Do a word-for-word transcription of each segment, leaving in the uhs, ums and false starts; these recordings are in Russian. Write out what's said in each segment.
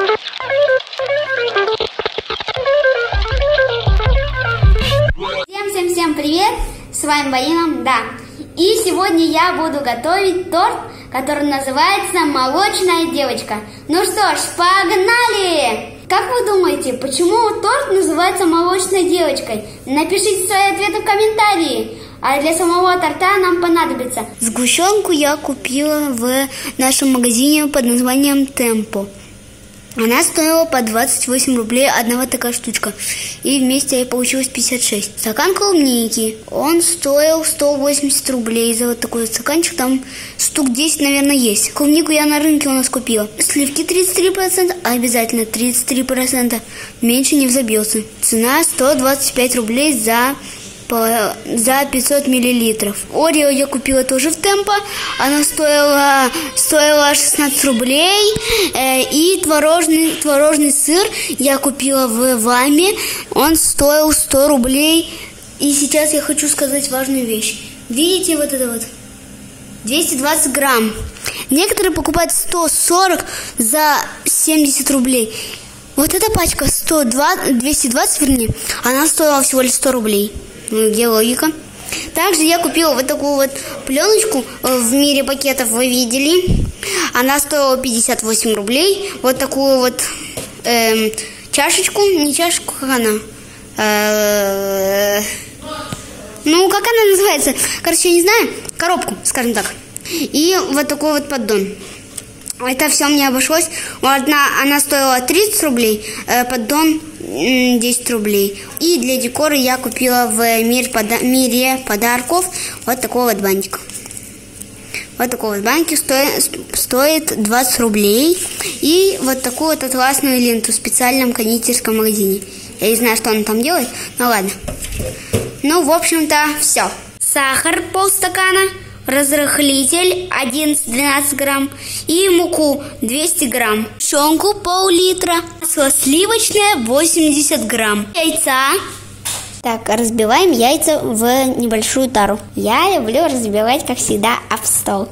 Всем привет, с вами Боина, да. И сегодня я буду готовить торт, который называется «Молочная девочка». Ну что ж, погнали! Как вы думаете, почему торт называется «Молочной девочкой»? Напишите свои ответы в комментарии. А для самого торта нам понадобится сгущенку. Я купила в нашем магазине под названием Темпо. Она стоила по двадцать восемь рублей, одна вот такая штучка. И вместе получилось пятьдесят шесть. Стакан клубники. Он стоил сто восемьдесят рублей за вот такой вот стаканчик. Там штук десять, наверное, есть. Клубнику я на рынке у нас купила. Сливки тридцать три процента, обязательно тридцать три процента. Меньше не взобьется. Цена сто двадцать пять рублей за... за пятьсот миллилитров. Орео я купила тоже в Темпо. Она стоила, стоила шестнадцать рублей. Э, и творожный, творожный сыр я купила в Ваме. Он стоил сто рублей. И сейчас я хочу сказать важную вещь. Видите вот это вот? двести двадцать грамм. Некоторые покупают сто сорок за семьдесят рублей. Вот эта пачка сто двадцать, двести двадцать, вернее, она стоила всего лишь сто рублей. Где логика? Также я купила вот такую вот пленочку в мире пакетов, вы видели. Она стоила пятьдесят восемь рублей. Вот такую вот эм, чашечку, не чашечку, как она? Э-э- ну, как она называется? Короче, я не знаю. Коробку, скажем так. И вот такой вот поддон. Это все мне обошлось. Одна, она стоила тридцать рублей, э, поддон десять рублей. И для декора я купила в мир пода- мире подарков вот такой вот бантик. Вот такой вот бантик стоит, стоит двадцать рублей. И вот такую вот атласную ленту в специальном кондитерском магазине. Я не знаю, что он там делает, но ладно. Ну, в общем-то, все. Сахар полстакана. Разрыхлитель одиннадцать-двенадцать грамм и муку двести грамм, сгущенку пол-литра, масло сливочное восемьдесят грамм, яйца. Так, разбиваем яйца в небольшую тару. Я люблю разбивать, как всегда, об стол.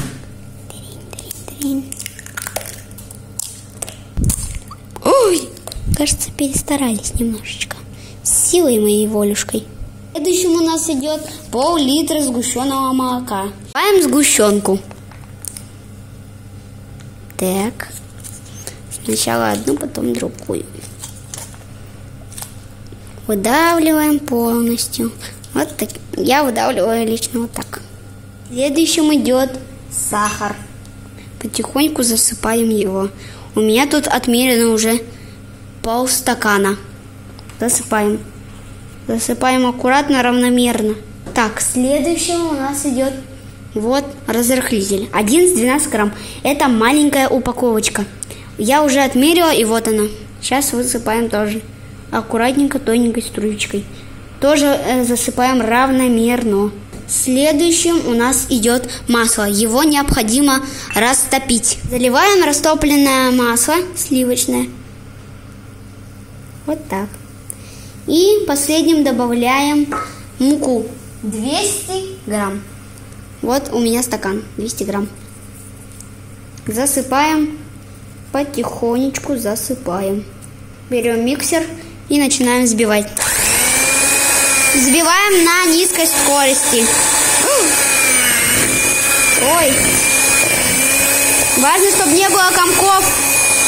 Ой, кажется, перестарались немножечко. С силой моей волюшкой. Следующим у нас идет пол-литра сгущенного молока. Добавим сгущенку. Так. Сначала одну, потом другую. Выдавливаем полностью. Вот так. Я выдавливаю лично вот так. Следующим идет сахар. Потихоньку засыпаем его. У меня тут отмерено уже полстакана. Засыпаем. Засыпаем аккуратно, равномерно. Так, следующим у нас идет вот разрыхлитель. одиннадцать-двенадцать грамм. Это маленькая упаковочка. Я уже отмерила, и вот она. Сейчас высыпаем тоже. Аккуратненько, тоненькой струечкой. Тоже э, засыпаем равномерно. Следующим у нас идет масло. Его необходимо растопить. Заливаем растопленное масло сливочное. Вот так. И последним добавляем муку двести грамм. Вот у меня стакан двести грамм. Засыпаем, потихонечку засыпаем. Берем миксер и начинаем взбивать. Взбиваем на низкой скорости. Ой. Важно, чтобы не было комков.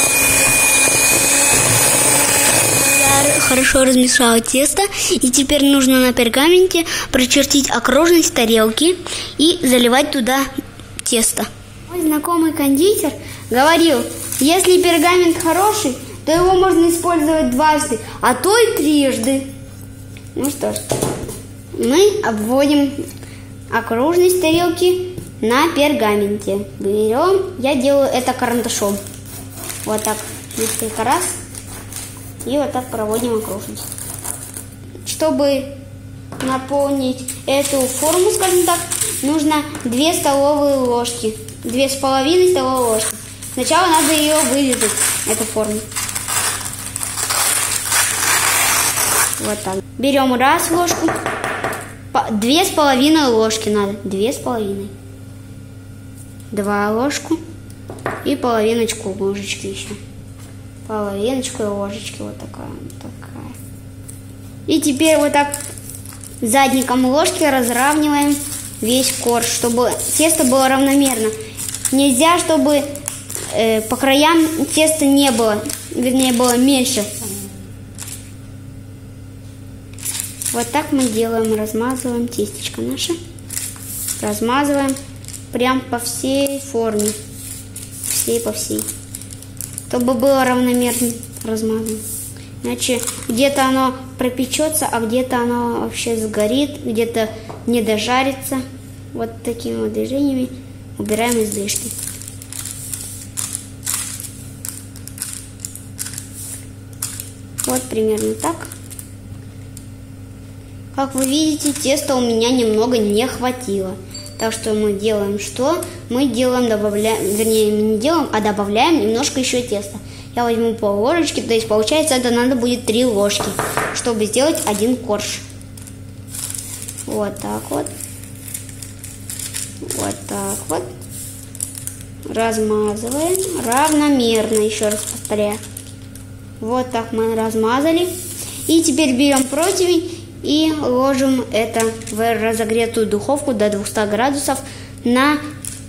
Хорошо размешала тесто, и теперь нужно на пергаменте прочертить окружность тарелки и заливать туда тесто. Мой знакомый кондитер говорил, если пергамент хороший, то его можно использовать дважды, а то и трижды. Ну что ж, мы обводим окружность тарелки на пергаменте. Берем, я делаю это карандашом. Вот так, несколько раз. И вот так проводим окружность. Чтобы наполнить эту форму, скажем так, нужно две столовые ложки. две с половиной столовые ложки. Сначала надо ее вырезать, эту форму. Вот так. Берем раз ложку. Две с половиной ложки надо. Две с половиной. Два ложку. И половиночку ложечки еще. половиночку ложечки, вот такая, вот такая. И теперь вот так задником ложки разравниваем весь корж, чтобы тесто было равномерно. Нельзя, чтобы э, по краям теста не было, вернее, было меньше. Вот так мы делаем, размазываем тестечко наше. Размазываем прям по всей форме. Всей по всей. Чтобы было равномерно размазано. Иначе где-то оно пропечется, а где-то оно вообще сгорит, где-то не дожарится. Вот такими вот движениями убираем излишки. Вот примерно так. Как вы видите, теста у меня немного не хватило. Так что мы делаем что? Мы делаем, добавляем, вернее, не делаем, а добавляем немножко еще теста. Я возьму пол ложечки, то есть получается это надо будет три ложки, чтобы сделать один корж. Вот так вот. Вот так вот. Размазываем равномерно, еще раз повторяю. Вот так мы размазали. И теперь берем противень и ложим это в разогретую духовку до двухсот градусов на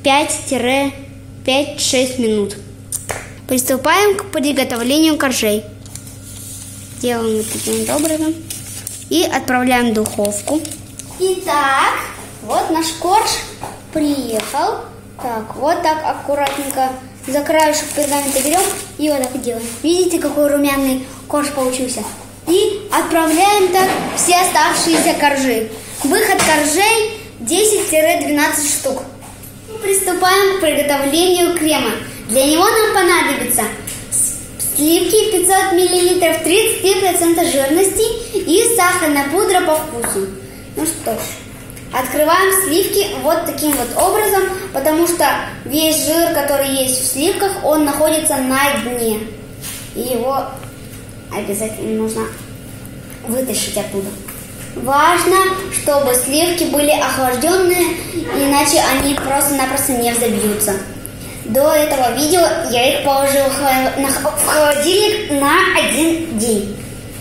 пять-шесть минут. Приступаем к приготовлению коржей. Делаем вот таким вот образом. И отправляем в духовку. Итак, вот наш корж приехал. Так, вот так аккуратненько за краешек пергамента берем и вот так делаем. Видите, какой румяный корж получился? И отправляем так все оставшиеся коржи. Выход коржей десять-двенадцать штук. Приступаем к приготовлению крема. Для него нам понадобится сливки пятьсот миллилитров, тридцать процентов жирности и сахарная пудра по вкусу. Ну что ж, открываем сливки вот таким вот образом, потому что весь жир, который есть в сливках, он находится на дне. И его обязательно нужно вытащить оттуда. Важно, чтобы сливки были охлажденные, иначе они просто-напросто не взобьются. До этого видео я их положила в холодильник на один день.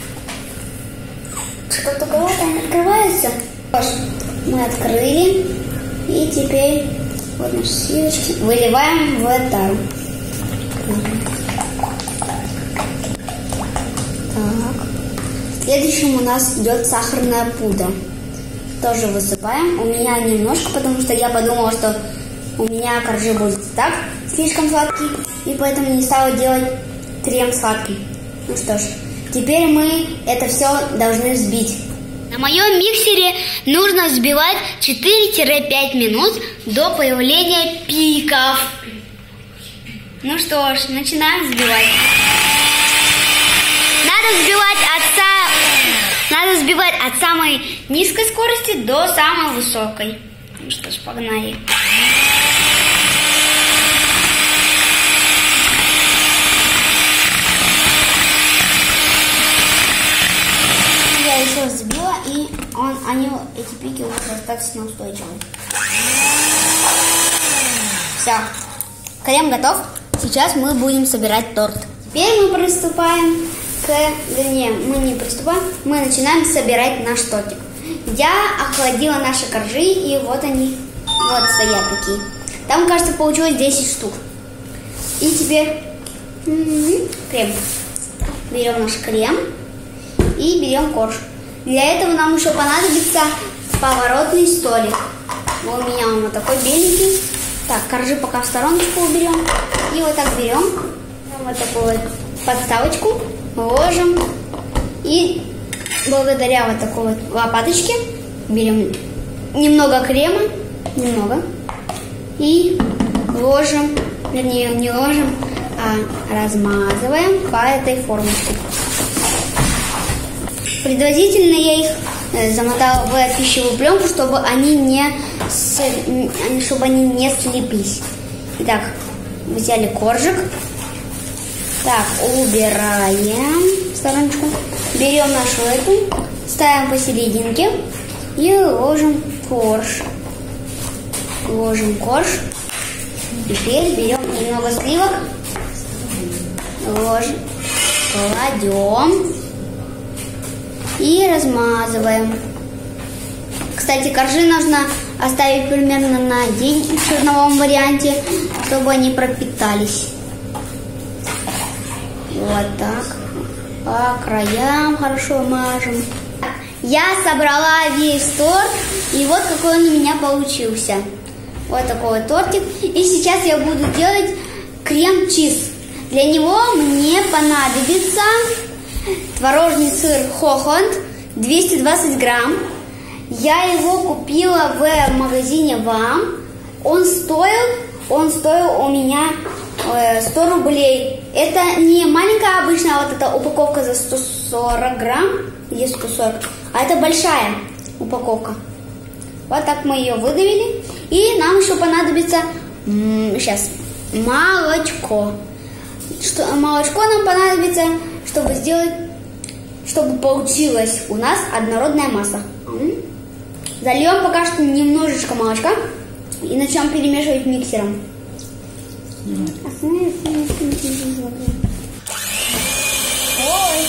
Что-то кого-то не открывается. Мы открыли. И теперь вот наши сливочки выливаем в тару. Так. Следующим у нас идет сахарная пудра. Тоже высыпаем. У меня немножко, потому что я подумала, что у меня коржи будут так слишком сладкие, и поэтому не стала делать крем сладкий. Ну что ж, теперь мы это все должны взбить. На моем миксере нужно взбивать четыре-пять минут до появления пиков. Ну что ж, начинаем взбивать. Надо взбивать от, са... Надо взбивать от самой низкой скорости до самой высокой. Ну что ж, погнали. Я еще взбила, и он, они, эти пики уже достаточно устойчивые. Все, крем готов. Сейчас мы будем собирать торт. Теперь мы приступаем к, вернее, мы не приступаем, мы начинаем собирать наш тортик. Я охладила наши коржи, и вот они, вот стоят такие. Там, кажется, получилось десять штук. И теперь м-м, крем. Берем наш крем и берем корж. Для этого нам еще понадобится поворотный столик. Вот у меня он вот такой беленький. Так, коржи пока в стороночку уберем. И вот так берем вот такую вот подставочку, ложим. И благодаря вот такой вот лопаточке берем немного крема, немного, и ложим, вернее не ложим, а размазываем по этой формочке. Предварительно я их замотала в пищевую пленку, чтобы они не, чтобы они не слиплись. Итак, взяли коржик. Так, убираем в стороночку. Берем нашу эту, ставим посерединке и ложим корж. Ложим корж. Теперь берем немного сливок, ложим, кладем и размазываем. Кстати, коржи нужно оставить примерно на день в черновом варианте, чтобы они пропитались. Вот так. По краям хорошо мажем. Я собрала весь торт, и вот какой он у меня получился. Вот такой вот тортик. И сейчас я буду делать крем-чиз. Для него мне понадобится творожный сыр Хохланд двести двадцать грамм. Я его купила в магазине ВАМ. Он стоил, он стоил у меня сто рублей. Это не маленькая обычная вот эта упаковка за сто сорок грамм, где сто сорок, а это большая упаковка. Вот так мы ее выдавили. И нам еще понадобится сейчас молочко. Что, молочко нам понадобится, чтобы сделать, чтобы получилось у нас однородная масса. Зальем пока что немножечко молочка и начнем перемешивать миксером. Ой.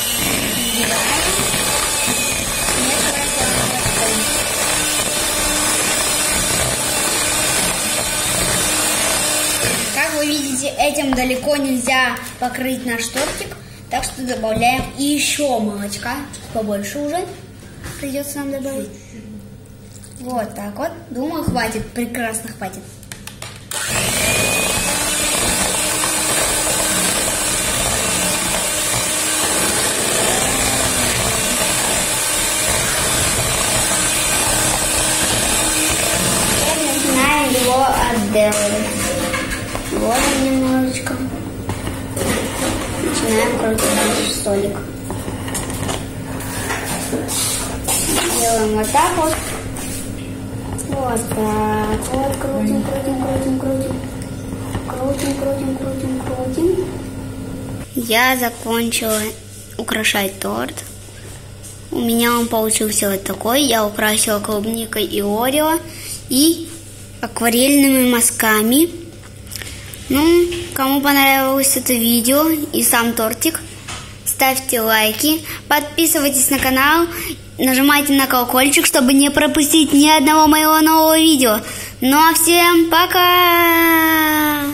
Как вы видите, этим далеко нельзя покрыть наш тортик, так что добавляем еще молочка, побольше уже придется нам добавить. Вот так вот. Думаю, хватит, прекрасно хватит. Теперь начинаем его отделывать. Вот он немножечко. Начинаем крутить наш столик. Делаем вот так вот. Вот так. Вот крутим, крутим, крутим, крутим. Крутим, крутим, крутим, крутим. Я закончила украшать торт. У меня он получился вот такой. Я украсила клубникой и орео и акварельными мазками. Ну, кому понравилось это видео и сам тортик, ставьте лайки, подписывайтесь на канал, нажимайте на колокольчик, чтобы не пропустить ни одного моего нового видео. Ну а всем пока!